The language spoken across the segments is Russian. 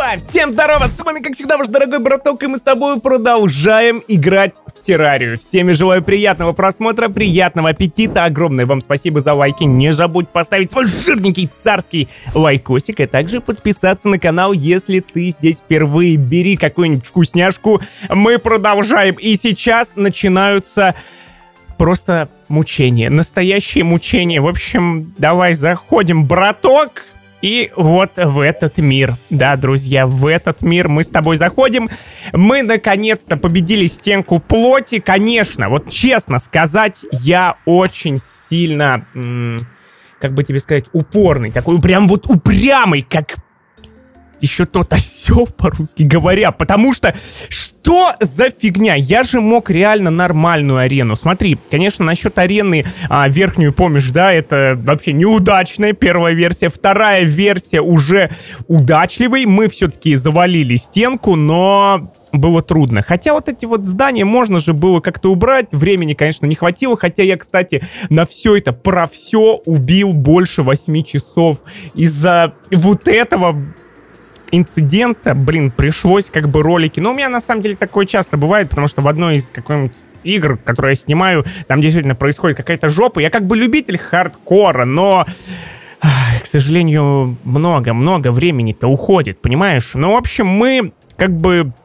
Опа! Всем здорово! С вами, как всегда, ваш дорогой браток, и мы с тобой продолжаем играть в Террарию. Всем я желаю приятного просмотра, приятного аппетита. Огромное вам спасибо за лайки. Не забудь поставить свой жирненький царский лайкосик, и также подписаться на канал, если ты здесь впервые. Бери какую-нибудь вкусняшку. Мы продолжаем. И сейчас начинаются просто мучения. Настоящие мучения. В общем, давай заходим, браток. И вот в этот мир, да, друзья, в этот мир мы с тобой заходим. Мы наконец-то победили стенку плоти. Конечно, вот честно сказать, я очень сильно, как бы тебе сказать, упорный. Такой прям вот упрямый, как еще тот осел, по-русски говоря. Потому что, что за фигня? Я же мог реально нормальную арену. Смотри, конечно, насчет арены верхнюю, помнишь, да, это вообще неудачная первая версия. Вторая версия уже удачливой. Мы все-таки завалили стенку, но было трудно. Хотя вот эти вот здания можно же было как-то убрать. Времени, конечно, не хватило. Хотя я, кстати, на все это, про все убил больше 8 часов. Из-за вот этого инцидента, блин, пришлось как бы ролики. Но у меня на самом деле такое часто бывает, потому что в одной из какой-нибудь игр, которые я снимаю, там действительно происходит какая-то жопа. Я как бы любитель хардкора, но, к сожалению, много времени-то уходит, понимаешь? Ну, в общем, мы как бы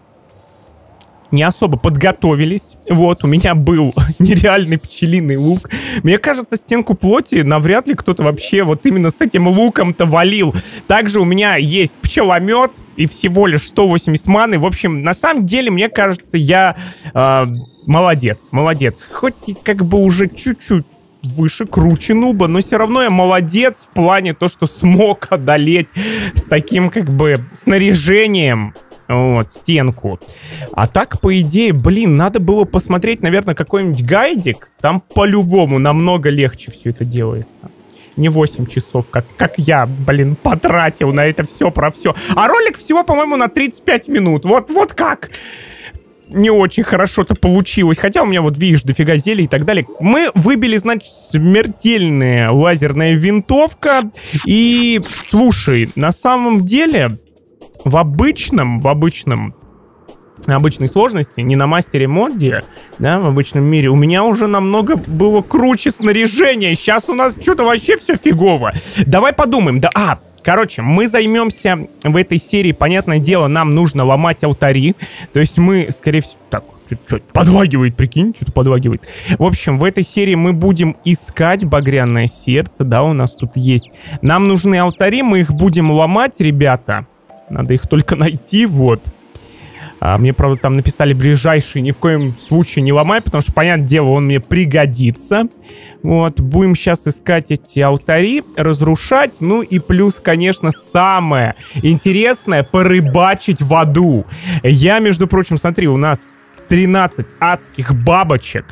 не особо подготовились. Вот, у меня был нереальный пчелиный лук. Мне кажется, стенку плоти навряд ли кто-то вообще вот именно с этим луком-то валил. Также у меня есть пчеломет и всего лишь 180 маны. В общем, на самом деле, мне кажется, я молодец. Хоть и как бы уже чуть-чуть выше, круче нуба, но все равно я молодец в плане то, что смог одолеть с таким как бы снаряжением вот стенку. А так, по идее, блин, надо было посмотреть, наверное, какой-нибудь гайдик. Там по-любому намного легче все это делается. Не 8 часов, как я, блин, потратил на это все про все. А ролик всего, по-моему, на 35 минут. Вот как? Не очень хорошо-то получилось. Хотя у меня вот, видишь, дофига зелий и так далее. Мы выбили, значит, смертельная лазерная винтовка. И, слушай, на самом деле, в обычной сложности, не на мастере моде, да, в обычном мире, у меня уже намного было круче снаряжение. Сейчас у нас что-то вообще все фигово. Давай подумаем. Да, короче, мы займемся в этой серии, понятное дело, нам нужно ломать алтари. То есть мы, скорее всего... Так, что-то подлагивает, прикинь, что-то подлагивает. В общем, в этой серии мы будем искать багряное сердце, да, у нас тут есть. Нам нужны алтари, мы их будем ломать, ребята. Надо их только найти, вот. Мне, правда, там написали ближайший, ни в коем случае не ломай, потому что, понятное дело, он мне пригодится. Вот, будем сейчас искать эти алтари, разрушать. Ну и плюс, конечно, самое интересное — порыбачить в аду. Я, между прочим, смотри, у нас 13 адских бабочек,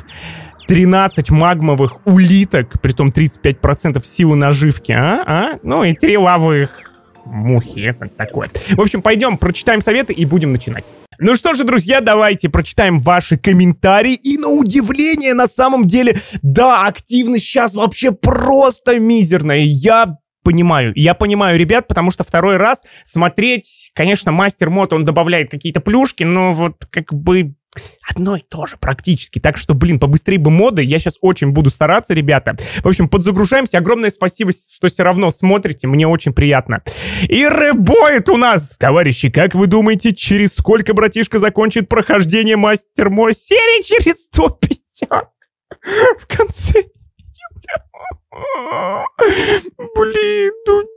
13 магмовых улиток, притом 35% силы наживки, ну и 3 лавовых мухи, это такое. В общем, пойдем, прочитаем советы и будем начинать. Ну что же, друзья, давайте прочитаем ваши комментарии. И на удивление, на самом деле, да, активность сейчас вообще просто мизерная. Я понимаю, ребят, потому что второй раз смотреть, конечно, мастер мод, он добавляет какие-то плюшки, но вот как бы одно и то же практически. Так что, блин, побыстрее бы моды. Я сейчас очень буду стараться, ребята. В общем, подзагружаемся. Огромное спасибо, что все равно смотрите. Мне очень приятно. И рыбоид у нас. Товарищи, как вы думаете, через сколько братишка закончит прохождение мастер мод серии? Через 150. В конце июля. Блин,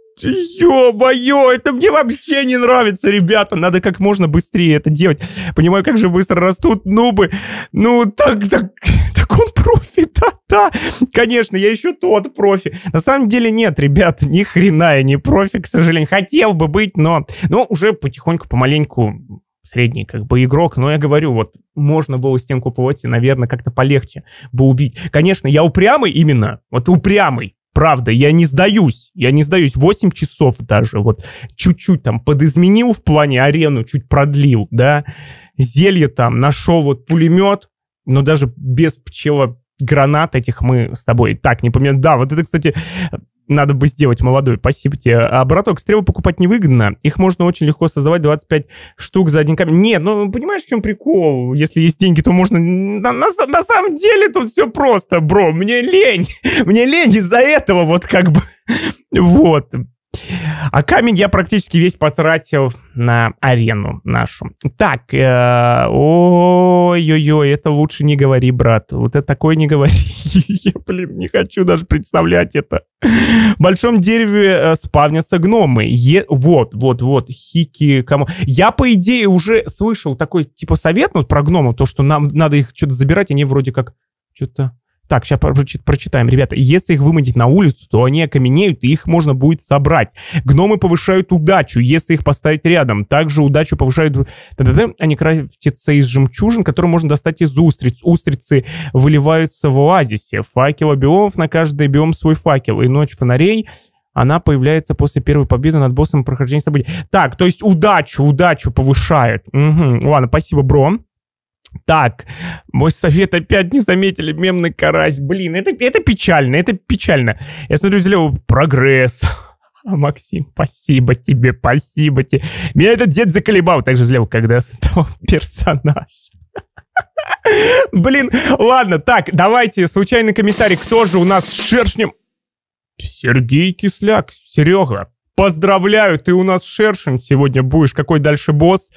ё-моё, это мне вообще не нравится, ребята. Надо как можно быстрее это делать. Понимаю, как же быстро растут нубы. Ну, так он профи, да. Конечно, я еще тот профи. На самом деле нет, ребята, ни хрена я не профи, к сожалению. Хотел бы быть, но уже потихоньку, помаленьку средний как бы игрок. Но я говорю, вот можно было стенку плоти, наверное, как-то полегче бы убить. Конечно, я упрямый именно, вот упрямый. Правда, я не сдаюсь. 8 часов даже. Вот чуть-чуть там подизменил в плане арену, чуть продлил, да. Зелье там, нашел вот пулемет, но даже без пчелогранат этих мы с тобой так не помню. Да, вот это, кстати, надо бы сделать, молодой. Спасибо тебе. А, браток, стрелы покупать невыгодно. Их можно очень легко создавать, 25 штук за один камень. Нет, ну, понимаешь, в чем прикол? Если есть деньги, то можно... На самом деле тут все просто, бро. Мне лень. Мне лень из-за этого вот как бы... Вот. А камень я практически весь потратил на арену нашу. Так, ой-ой-ой, это лучше не говори, брат. Вот это такое не говори. Я, блин, не хочу даже представлять это. В большом дереве спавнятся гномы. Вот, хики, кому... Я, по идее, уже слышал такой, типа, совет вот про гномов, то, что нам надо их что-то забирать, они вроде как что-то... Так, сейчас прочитаем. Ребята, если их выманить на улицу, то они окаменеют, и их можно будет собрать. Гномы повышают удачу, если их поставить рядом. Также удачу повышают... Они крафтятся из жемчужин, которые можно достать из устриц. Устрицы выливаются в оазисе. Факел биомов, на каждый биом свой факел. И ночь фонарей, она появляется после первой победы над боссом прохождения событий. Так, то есть удачу повышает. Угу. Ладно, спасибо, бро. Так, мой совет опять не заметили, мемный карась. Блин, это печально, это печально. Я смотрю, слева, прогресс. Максим, спасибо тебе, спасибо тебе. Меня этот дед заколебал, также слева, когда я создавал персонаж. Блин, ладно, так, давайте случайный комментарий. Кто же у нас с шершнем? Сергей Кисляк, Серега, поздравляю, ты у нас шершень сегодня будешь. Какой дальше босс?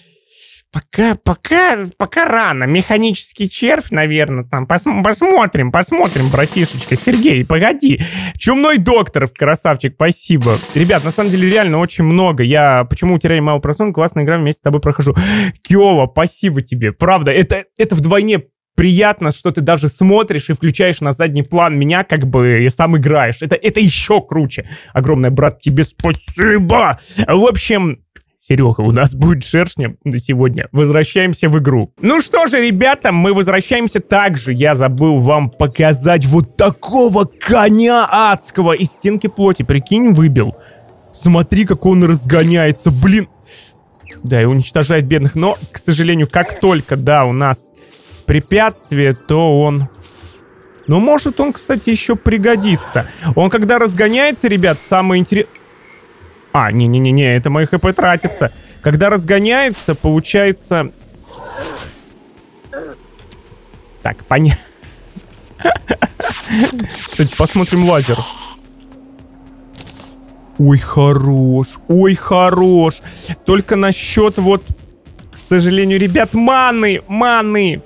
Пока рано. Механический червь, наверное, там. Посмотрим, братишечка. Сергей, погоди. Чумной доктор, красавчик, спасибо. Ребят, на самом деле реально очень много. Я почему теряю мало просмотров, классная игра, вместе с тобой прохожу. Киова, спасибо тебе. Правда, это вдвойне приятно, что ты даже смотришь и включаешь на задний план меня, как бы, и сам играешь. Это еще круче. Огромное, брат, тебе спасибо. В общем... Серега, у нас будет шершня на сегодня. Возвращаемся в игру. Ну что же, ребята, мы возвращаемся также. Я забыл вам показать вот такого коня адского из стенки плоти. Прикинь, выбил. Смотри, как он разгоняется. Блин. Да, и уничтожает бедных. Но, к сожалению, как только, да, у нас препятствие, то он... Ну, может он, кстати, еще пригодится. Он, когда разгоняется, ребят, самое интересное... А, не-не-не, это мои хп тратится. Когда разгоняется, получается... Так, понятно. Кстати, посмотрим лазер. Ой, хорош. Ой, хорош. Только насчет вот... К сожалению, ребят, маны. Мана.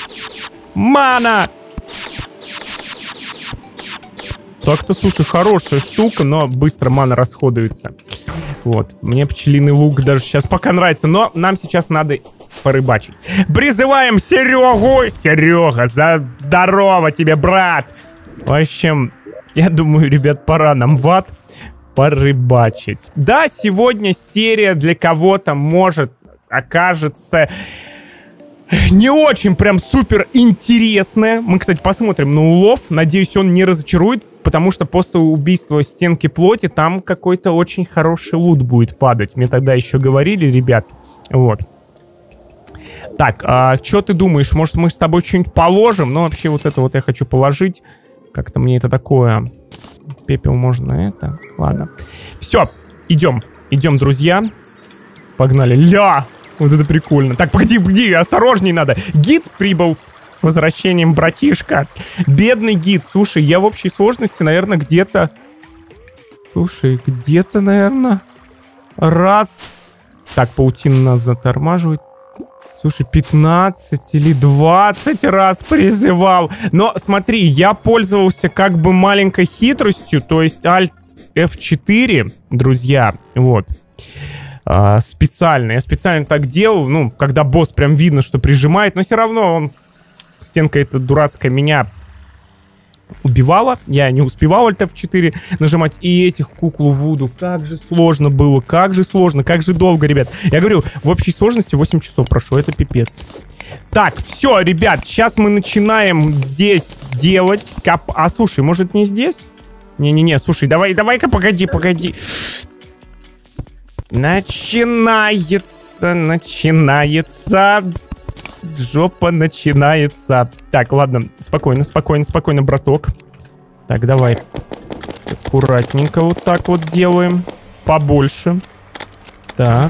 Так-то, слушай, хорошая штука, но быстро мана расходуется. Вот, мне пчелиный лук даже сейчас пока нравится, но нам сейчас надо порыбачить. Призываем Серегу! Серега, здорово тебе, брат! В общем, я думаю, ребят, пора нам в ад порыбачить. Да, сегодня серия для кого-то может окажется... не очень прям супер интересная. Мы, кстати, посмотрим на улов. Надеюсь, он не разочарует, потому что после убийства стенки плоти там какой-то очень хороший лут будет падать. Мне тогда еще говорили, ребят. Вот. Так, а что ты думаешь? Может, мы с тобой что-нибудь положим? Ну, вообще, вот это вот я хочу положить. Как-то мне это такое... Пепел можно это... Ладно. Все, идем. Идем, друзья. Погнали. Ля! Вот это прикольно. Так, погоди, осторожней надо. Гид прибыл. С возвращением, братишка. Бедный гид. Слушай, я в общей сложности, наверное, где-то... Слушай, где-то, наверное... Раз... Так, паутина нас затормаживает. Слушай, 15 или 20 раз призывал. Но смотри, я пользовался как бы маленькой хитростью. То есть Alt F4, друзья. Вот. Специально. Я специально так делал. Ну, когда босс прям видно, что прижимает. Но все равно он... Стенка эта дурацкая меня убивала. Я не успевал Alt F4 нажимать. И этих куклу Вуду. Как же сложно было. Как же сложно. Как же долго, ребят. Я говорю, в общей сложности 8 часов прошло. Это пипец. Так, все, ребят. Сейчас мы начинаем здесь делать. А, слушай, может не здесь? Не-не-не, слушай, давай-ка, погоди. Начинается. Жопа начинается. Так, ладно, спокойно, браток. Так, давай. Аккуратненько вот так вот делаем. Побольше. Так.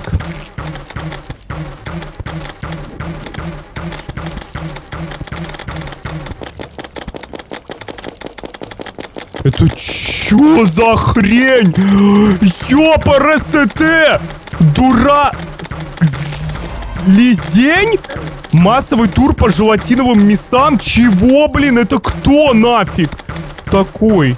Это чё за хрень? Ёпа, РСТ! Дура... Лизень? Массовый тур по желатиновым местам? Чего, блин? Это кто нафиг такой?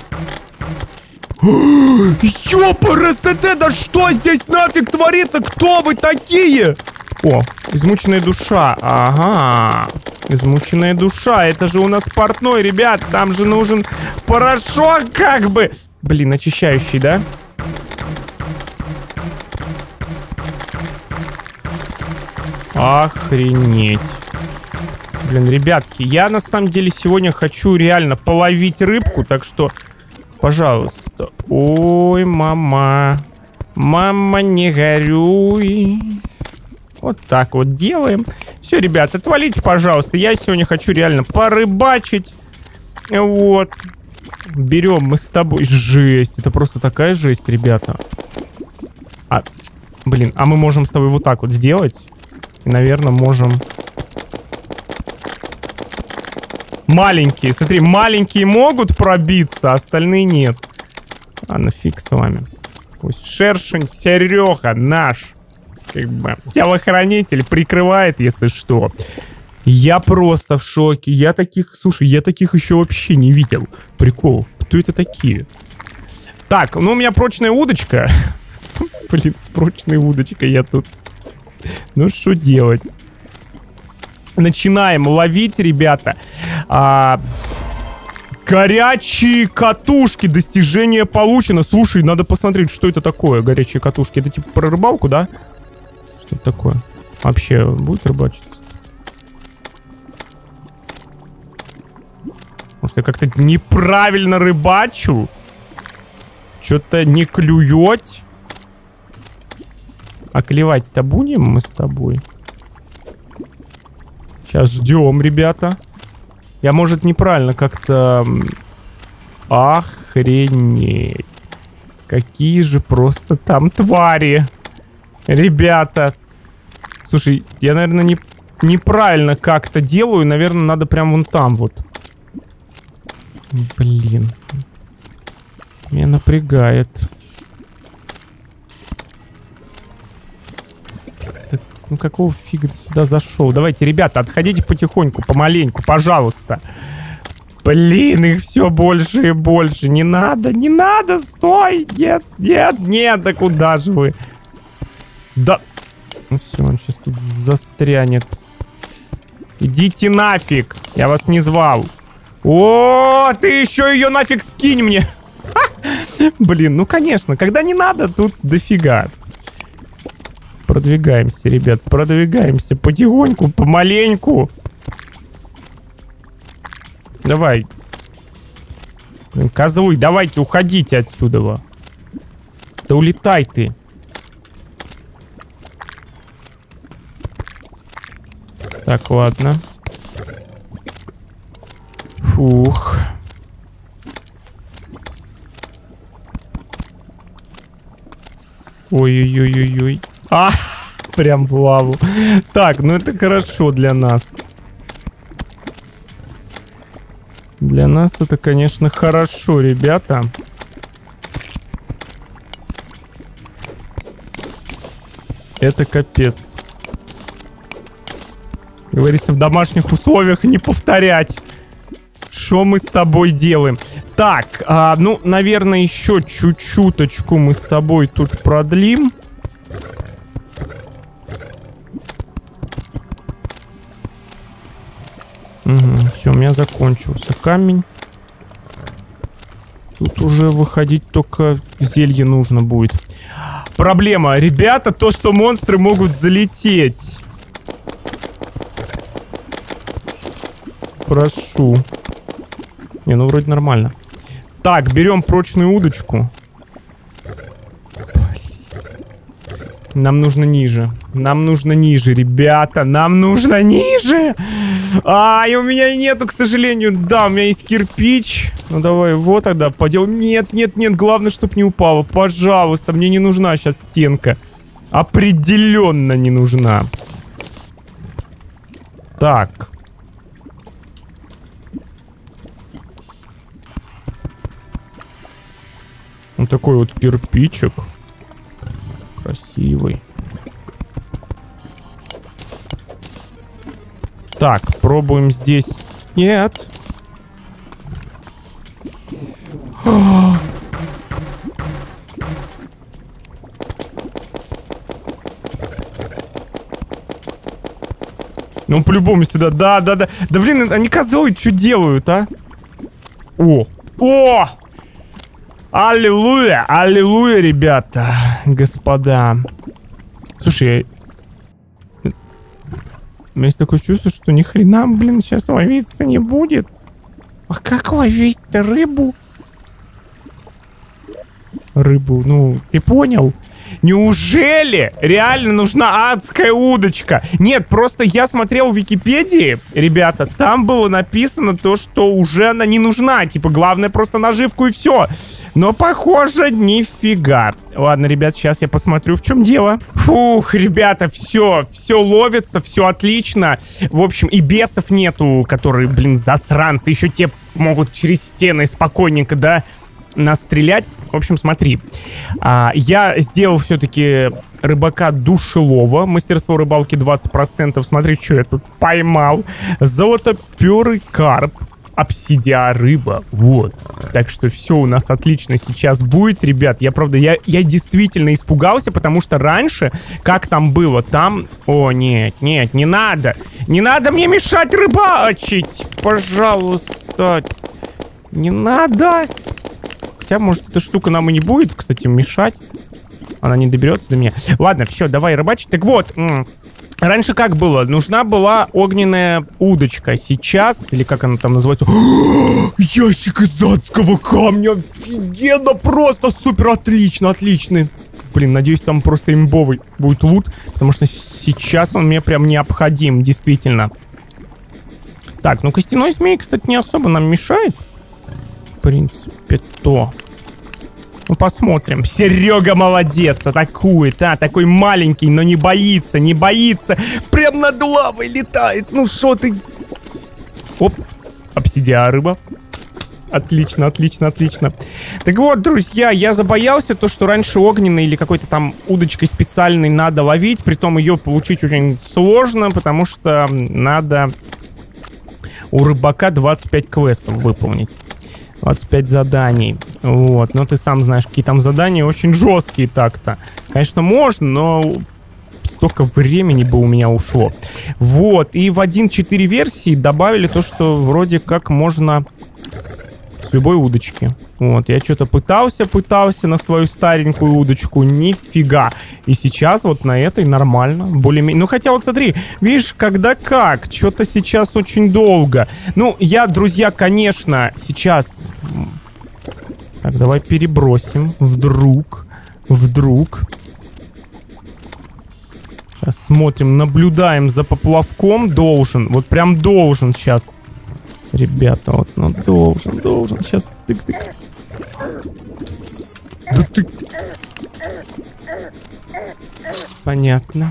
Ёпа, РСТ! Да что здесь нафиг творится? Кто вы такие? О, измученная душа. Ага. Измученная душа. Это же у нас портной, ребят. Там же нужен порошок как бы. Блин, очищающий, да? Охренеть. Блин, ребятки, я на самом деле сегодня хочу реально половить рыбку, так что, пожалуйста. Ой, мама. Мама, не горюй. Вот так вот делаем. Все, ребят, отвалите, пожалуйста. Я сегодня хочу реально порыбачить. Вот. Берем мы с тобой. Жесть. Это просто такая жесть, ребята. Блин, а мы можем с тобой вот так вот сделать. И, наверное, можем... Маленькие, смотри, маленькие могут пробиться, а остальные нет. Ладно, фиг с вами. Пусть шершень Серега наш, как бы, телохранитель прикрывает, если что. Я просто в шоке. Я таких, слушай, я таких еще вообще не видел. Приколов. Кто это такие? Так, ну у меня прочная удочка. Блин, с прочной удочкой я тут. Ну что делать? Начинаем ловить, ребята. Горячие катушки. Достижение получено. Слушай, надо посмотреть, что это такое. Горячие катушки. Это типа про рыбалку, да? Что это такое? Вообще будет рыбачиться? Может, я как-то неправильно рыбачу? Что-то не клюет? А клевать-то будем мы с тобой? Сейчас ждем, ребята. Я, может, неправильно как-то... Охренеть. Какие же просто там твари. Ребята. Слушай, я, наверное, неправильно как-то делаю. Наверное, надо прям вон там вот. Блин. Меня напрягает. Ну какого фига ты сюда зашел? Давайте, ребята, отходите потихоньку, помаленьку, пожалуйста. Блин, их все больше и больше. Не надо, не надо, стой! Нет, нет, нет, да куда же вы? Да... Ну все, он сейчас тут застрянет. Идите нафиг, я вас не звал. О, ты еще ее нафиг скинь мне. Блин, ну конечно, когда не надо, тут дофига. Продвигаемся, ребят, продвигаемся потихоньку, помаленьку. Давай. Блин, козлы, давайте, уходите отсюда. Да улетай ты. Так, ладно. Фух. Ой-ой-ой-ой-ой. Прям в лаву. Так, ну это хорошо для нас. Для нас это, конечно, хорошо, ребята. Это капец. Говорится, в домашних условиях не повторять. Что мы с тобой делаем? Так, ну, наверное, еще чуть-чуточку мы с тобой тут продлим. Угу, все, у меня закончился камень. Тут уже выходить только зелье нужно будет. Проблема, ребята, то, что монстры могут залететь. Прошу. Не, ну вроде нормально. Так, берем прочную удочку. Нам нужно ниже. Нам нужно ниже, ребята. Нам нужно ниже. И у меня нету, к сожалению. Да, у меня есть кирпич. Ну, давай его тогда поделаем. Нет, нет, нет, главное, чтоб не упало. Пожалуйста, мне не нужна сейчас стенка. Определенно не нужна. Так. Вот такой вот кирпичик. Красивый. Так, пробуем здесь. Нет. Ну, по-любому сюда. Да. Да, блин, они козлы что делают, а? О! Аллилуйя! Аллилуйя, ребята. Господа. Слушай, у меня есть такое чувство, что ни хрена, блин, сейчас ловиться не будет. А как ловить-то рыбу? Рыбу, ну, ты понял? Неужели реально нужна адская удочка? Нет, просто я смотрел в Википедии, ребята, там было написано то, что уже она не нужна. Типа, главное просто наживку и все. Но, похоже, нифига. Ладно, ребят, сейчас я посмотрю, в чем дело. Фух, ребята, все ловится, все отлично. В общем, и бесов нету, которые, блин, засранцы. Еще те могут через стены спокойненько, да, нас стрелять. В общем, смотри. Я сделал все-таки рыбака душелова. Мастерство рыбалки 20%. Смотри, что я тут поймал. Золотоперый карп. Обсидиа рыба. Вот. Так что все у нас отлично сейчас будет, ребят. Я, правда, я действительно испугался, потому что раньше, как там было, там... О, нет, не надо. Не надо мне мешать рыбачить. Пожалуйста. Не надо. Хотя, может, эта штука нам и не будет, кстати, мешать. Она не доберется до меня. Ладно, все, давай рыбачить. Так вот, раньше как было? Нужна была огненная удочка. Сейчас, или как она там называется? Ящик из адского камня. Офигенно, просто супер, отлично, отличный. Блин, надеюсь, там просто имбовый будет лут, потому что сейчас он мне прям необходим, действительно. Так, ну костяной змей, кстати, не особо нам мешает. В принципе, то. Ну, посмотрим. Серега молодец, атакует, такой маленький, но не боится, не боится. Прям над лавой летает. Ну, шо ты... Оп, обсидиа рыба. Отлично, отлично, отлично. Так вот, друзья, я забоялся то, что раньше огненной или какой-то там удочкой специальной надо ловить. Притом ее получить очень сложно, потому что надо у рыбака 25 квестов выполнить. 25 заданий. Вот. Но ты сам знаешь, какие там задания очень жесткие так-то. Конечно, можно, но столько времени бы у меня ушло. Вот. И в 1.4 версии добавили то, что вроде как можно с любой удочки. Вот. Я что-то пытался на свою старенькую удочку. Нифига. И сейчас вот на этой нормально. Более-менее. Ну, хотя вот смотри, видишь, когда как. Что-то сейчас очень долго. Ну, я, друзья, конечно, сейчас... Так, давай перебросим. Вдруг. Сейчас смотрим, наблюдаем за поплавком. Должен. Вот прям должен сейчас. Ребята, вот, ну, должен. Сейчас тык-тык. Да ты... Понятно.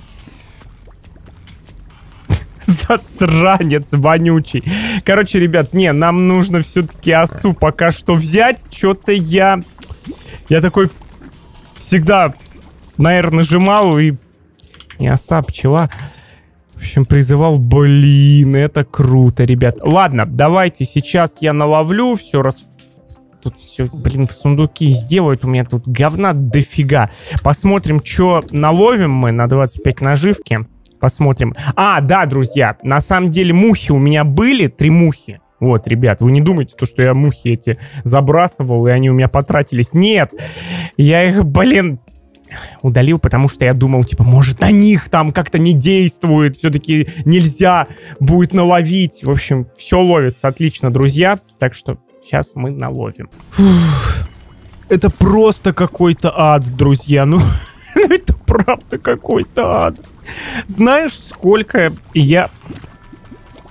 Засранец вонючий. Короче, ребят, нам нужно все-таки осу пока что взять. Что-то я такой всегда, наверное, нажимал и... Не оса, пчела. В общем, призывал. Блин, это круто, ребят. Ладно, давайте сейчас я наловлю все раз... Тут все, блин, в сундуки сделают. У меня тут говна дофига. Посмотрим, что наловим мы на 25 наживки. Посмотрим. Да, друзья, на самом деле мухи у меня были. 3 мухи. Вот, ребят, вы не думайте, что я мухи эти забрасывал, и они у меня потратились. Нет, я их, блин, удалил, потому что я думал, типа, может, на них там как-то не действует. Все-таки нельзя будет наловить. В общем, все ловится отлично, друзья. Так что сейчас мы наловим. Фух. Это просто какой-то ад, друзья. Ну, это правда какой-то ад. Знаешь, сколько я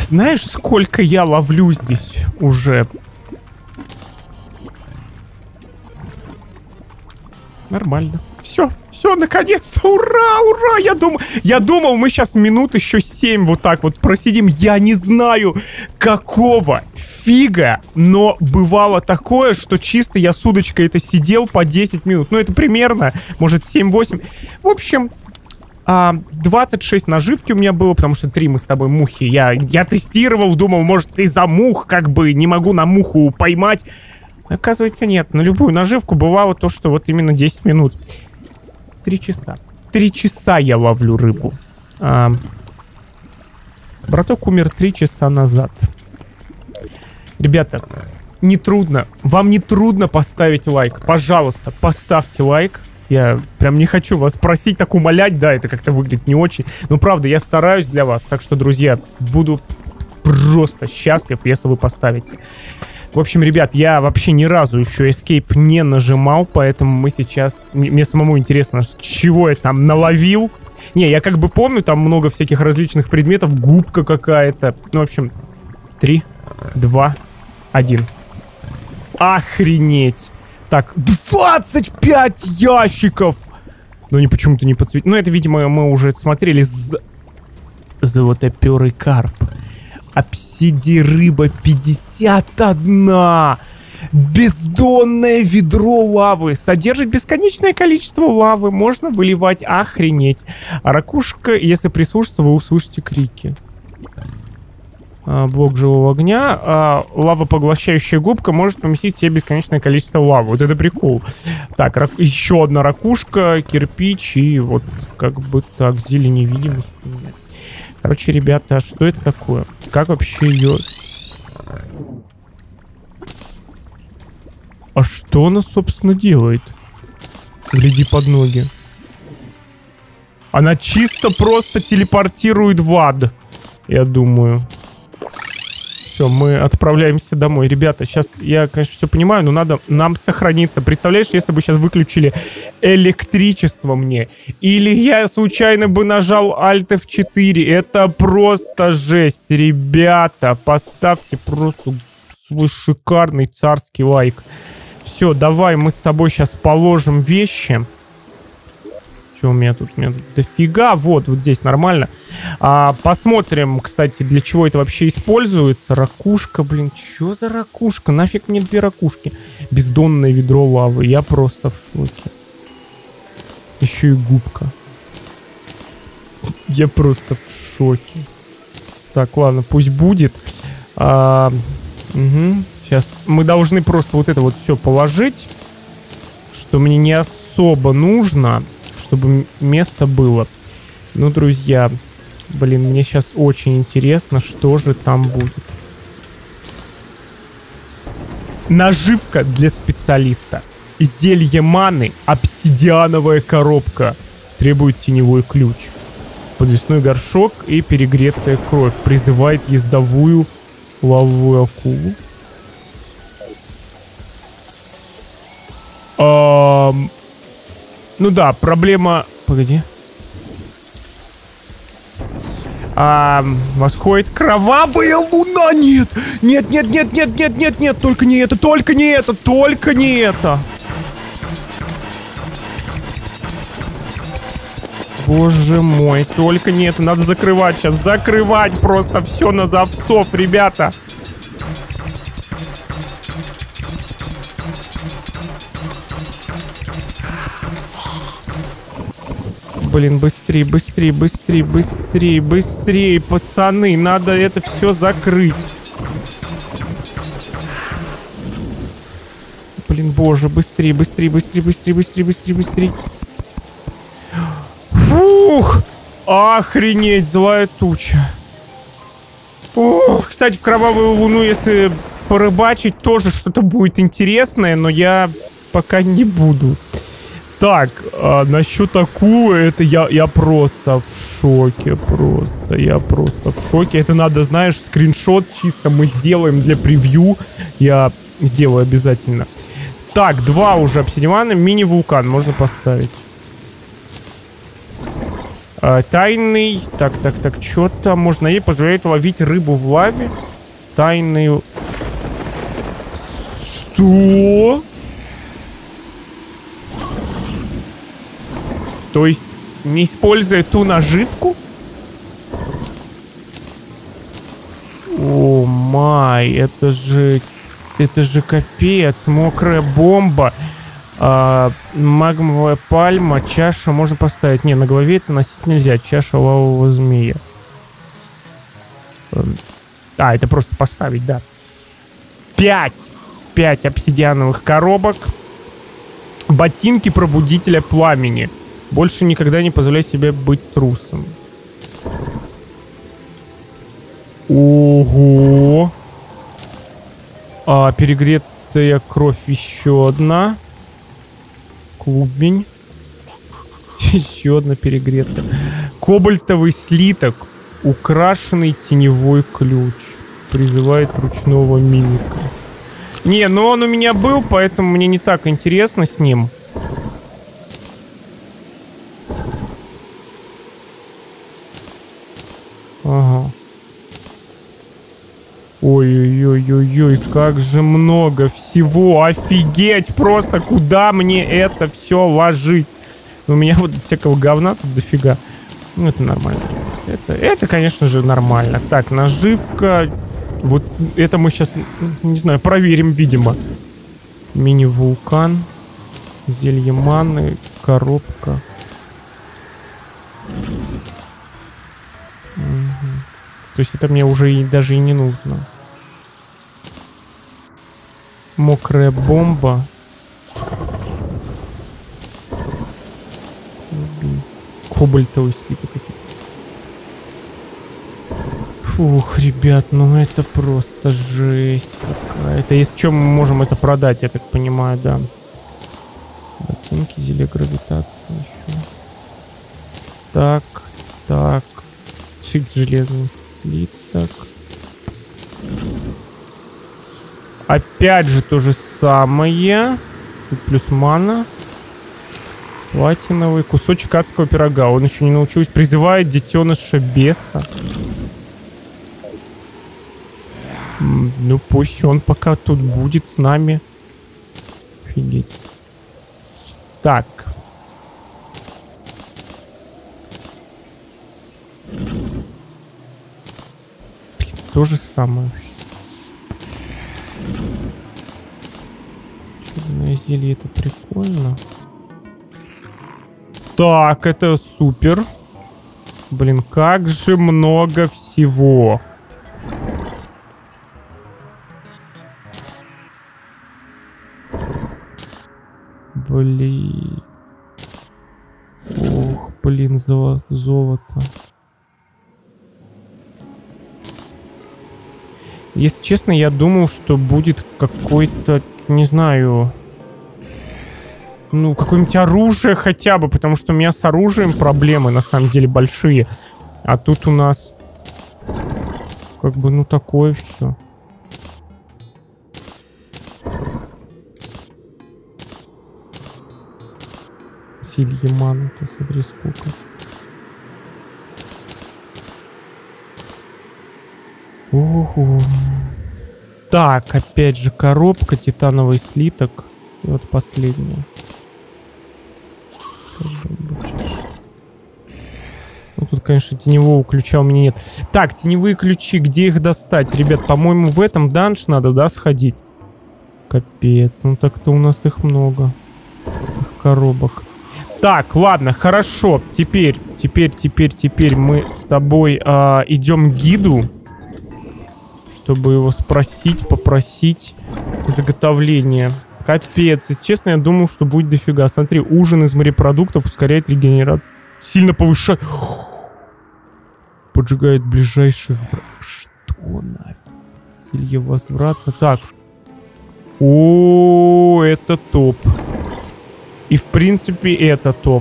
Знаешь, сколько я ловлю здесь уже? Нормально. Все, наконец-то, ура, ура! Я думал, мы сейчас минут еще 7 вот так вот просидим. Я не знаю, какого фига, но бывало такое, что чисто я с удочкой это сидел по 10 минут. Ну, это примерно, может, 7-8. В общем, 26 наживки у меня было, потому что 3 мы с тобой мухи. Я тестировал, думал, может, из-за мух как бы не могу на муху поймать. Оказывается, нет. На любую наживку бывало то, что вот именно 10 минут. 3 часа. 3 часа я ловлю рыбу. Браток умер 3 часа назад. Ребята, вам не трудно поставить лайк. Пожалуйста, поставьте лайк. Я прям не хочу вас просить, так умолять. Да, это как-то выглядит не очень. Но правда, я стараюсь для вас. Так что, друзья, буду просто счастлив, если вы поставите. В общем, ребят, я вообще ни разу еще Escape не нажимал, поэтому мы сейчас... Мне самому интересно, чего я там наловил. Не, я как бы помню, там много всяких различных предметов, губка какая-то. Ну, в общем, 3, 2, 1. Охренеть! Так, 25 ящиков! Но они почему-то не подсветили. Ну, это, видимо, мы уже смотрели. Золотоперый карп. Обсидий-рыба 51. Бездонное ведро лавы. Содержит бесконечное количество лавы. Можно выливать. Охренеть. А ракушка, если прислушаться, вы услышите крики. Блок живого огня. Лавопоглощающая губка может поместить в себе бесконечное количество лавы. Вот это прикол. Так, еще одна ракушка, кирпич и вот как бы так, зелень невидимость. Короче, ребята, что это такое? Как вообще ее... А что она, собственно, делает? Гляди под ноги. Она чисто просто телепортирует в ад, я думаю. Все, мы отправляемся домой. Ребята, сейчас я, конечно, все понимаю, но надо нам сохраниться. Представляешь, если бы сейчас выключили электричество мне, или я случайно бы нажал Alt F4, это просто жесть. Ребята, поставьте просто свой шикарный царский лайк. Все, давай мы с тобой сейчас положим вещи. Что у меня тут? У меня тут дофига. Вот здесь нормально. Посмотрим, кстати, для чего это вообще используется. Ракушка, блин, что за ракушка? Нафиг мне 2 ракушки? Бездонное ведро лавы. Я просто в шоке. Еще и губка. Я просто в шоке. Так, ладно, пусть будет. Угу. Сейчас мы должны просто вот это вот все положить, что мне не особо нужно, чтобы место было. Ну, друзья, блин, мне сейчас очень интересно, что же там будет. Наживка для специалиста. Зелье маны, обсидиановая коробка. Требует теневой ключ. Подвесной горшок и перегретая кровь. Призывает ездовую лавовую акулу. Ну да, проблема... Погоди. Восходит кровавая луна. Нет! Нет, нет, нет, нет, нет, нет, нет. Только не это, только не это, только не это. Боже мой, только не это. Надо закрывать сейчас. Закрывать просто все на завсов, ребята. Блин, быстрее, быстрее, быстрее, быстрее, быстрее, пацаны. Надо это все закрыть. Блин, боже, быстрее, быстрее, быстрее, быстрее, быстрее, быстрее, быстрее. Фух! Охренеть, злая туча. Ох, кстати, в кровавую луну, если порыбачить, тоже что-то будет интересное, но я пока не буду. Так, насчет акулы, это я просто в шоке, просто, я просто в шоке. Это надо, знаешь, скриншот чисто мы сделаем для превью, я сделаю обязательно. Так, 2 уже обсидиана, мини-вулкан можно поставить. Тайный... Так, что там? Можно ей позволяет ловить рыбу в лаве. Тайный... Что? То есть, не используя ту наживку? О май, это же капец, мокрая бомба. Магмовая пальма, чаша можно поставить. Не, на голове это носить нельзя. Чаша лавового змея. Это просто поставить, да. 5 обсидиановых коробок. Ботинки пробудителя пламени. Больше никогда не позволяй себе быть трусом. Ого. Перегретая кровь еще одна. Клубень. Еще одна перегретая. Кобальтовый слиток. Украшенный теневой ключ. Призывает ручного мимика. Не, ну он у меня был, поэтому мне не так интересно с ним. Ага. Ой-ой-ой-ой-ой, как же много всего, офигеть, просто куда мне это все ложить? У меня вот всякого говна тут дофига. Ну, это нормально. Это, конечно же, нормально. Так, наживка. Вот это мы сейчас, не знаю, проверим, видимо. Мини-вулкан. Зелье маны, коробка. То есть это мне уже даже и не нужно. Мокрая бомба. Кобальтовый слиток. Фух, ребят, ну это просто жесть какая-то. Если что, мы можем это продать, я так понимаю, да. Ботинки, зелье гравитации еще. Так. Железный слиток. Опять же то же самое. Тут плюс мана. Платиновый кусочек адского пирога. Он еще не научился. Призывает детеныша беса. Ну пусть он пока тут будет с нами. Офигеть. Так. То же самое. Черное зелье, это прикольно. Так, это супер. Блин, как же много всего. Блин. Ох, блин, золото. Если честно, я думал, что будет какой-то, не знаю, ну, какое-нибудь оружие хотя бы, потому что у меня с оружием проблемы, на самом деле, большие. А тут у нас, как бы, ну, такое все. Зелье маны, ты смотри, сколько. Ого. Так, опять же коробка, титановый слиток. И вот последняя. Ну, тут, конечно, теневого ключа у меня нет. Так, теневые ключи, где их достать? Ребят, по-моему, в этом данж надо, да, сходить? Капец, ну так-то у нас их много. Их коробок. Так, ладно, хорошо. Теперь мы с тобой идем к гиду. Чтобы его спросить, попросить изготовление. Капец, если честно, я думал, что будет дофига. Смотри, ужин из морепродуктов ускоряет регенерацию. Сильно повышает. Поджигает ближайших. Что нафиг? Зелье возврата. Так. О, это топ. И в принципе это топ.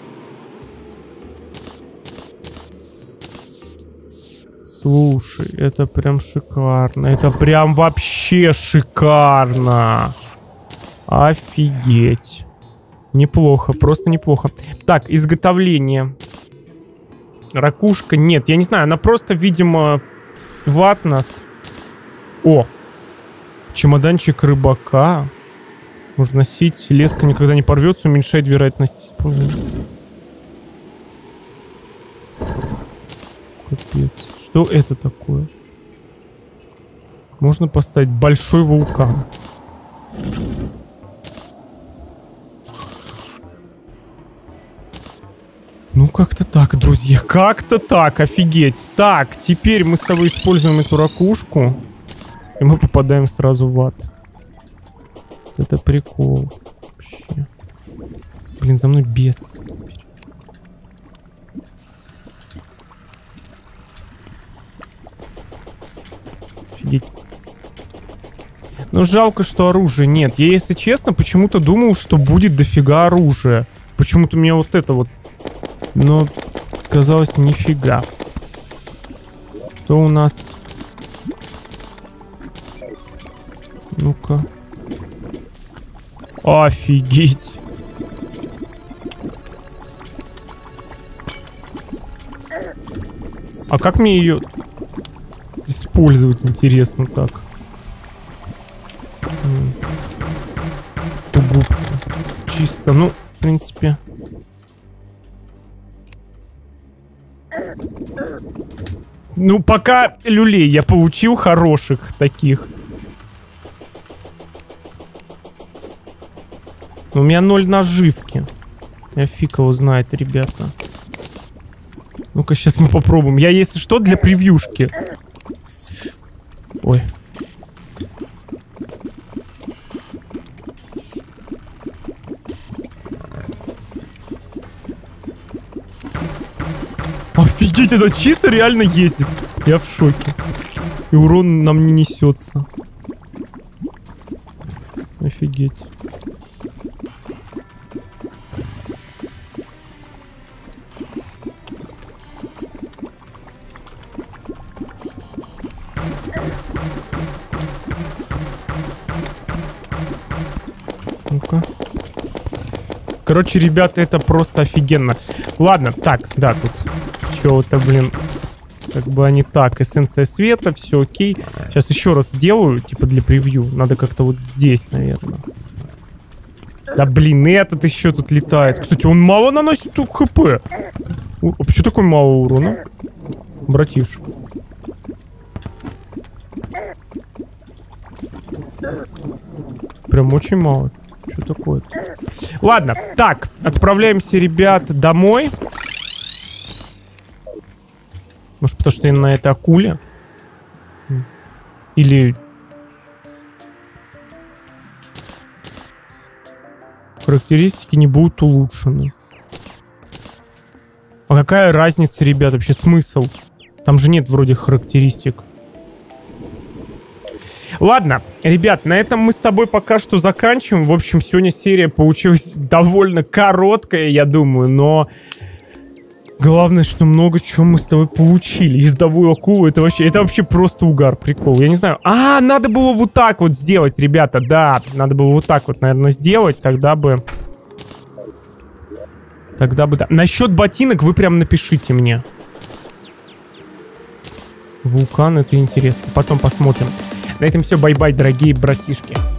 Слушай, это прям шикарно. Это прям вообще шикарно. Офигеть. Неплохо, просто неплохо. Так, изготовление. Ракушка. Нет, я не знаю. Она просто, видимо, в ад нас. О! Чемоданчик рыбака. Можно носить. Леска никогда не порвется. Уменьшает вероятность использования. Капец. Что это такое? Можно поставить большой вулкан. Ну, как-то так, друзья. Как-то так, офигеть. Так, теперь мы с тобой используем эту ракушку. И мы попадаем сразу в ад. Это прикол. Вообще. Блин, за мной бес. Офигеть. Ну, жалко, что оружия нет. Я, если честно, почему-то думал, что будет дофига оружия. Почему-то мне вот это вот... Но казалось, нифига. Что у нас? Ну-ка. Офигеть. А как мне ее использовать, интересно, так? Губка. Чисто, ну, в принципе... Ну, пока люлей я получил хороших таких. Но у меня 0 наживки. Я фиг его знает, ребята. Ну-ка, сейчас мы попробуем. Я, если что, для превьюшки. Ой. Офигеть, это чисто реально ездит. Я в шоке. И урон нам не несется. Офигеть. Ну-ка. Короче, ребята, это просто офигенно. Ладно, так, да, тут чего-то, блин, как бы они так. Эссенция света, все окей. Сейчас еще раз делаю, типа для превью. Надо как-то вот здесь, наверное. Да, блин, этот еще тут летает. Кстати, он мало наносит хп. А почему такой мало урона? Братишка. Прям очень мало. Что такое-то? Ладно, так, отправляемся, ребят, домой. Может, потому что я на этой акуле? Или... Характеристики не будут улучшены. А какая разница, ребят, вообще смысл? Там же нет вроде характеристик. Ладно, ребят, на этом мы с тобой пока что заканчиваем. В общем, сегодня серия получилась довольно короткая, я думаю, но... Главное, что много чего мы с тобой получили. Ездовую акулу, это вообще просто угар, прикол. Я не знаю. А, надо было вот так вот сделать, ребята, да. Надо было вот так вот, наверное, сделать, тогда бы... Тогда бы, да. Насчет ботинок вы прям напишите мне. Вулкан, это интересно. Потом посмотрим. На этом все, бай-бай, дорогие братишки.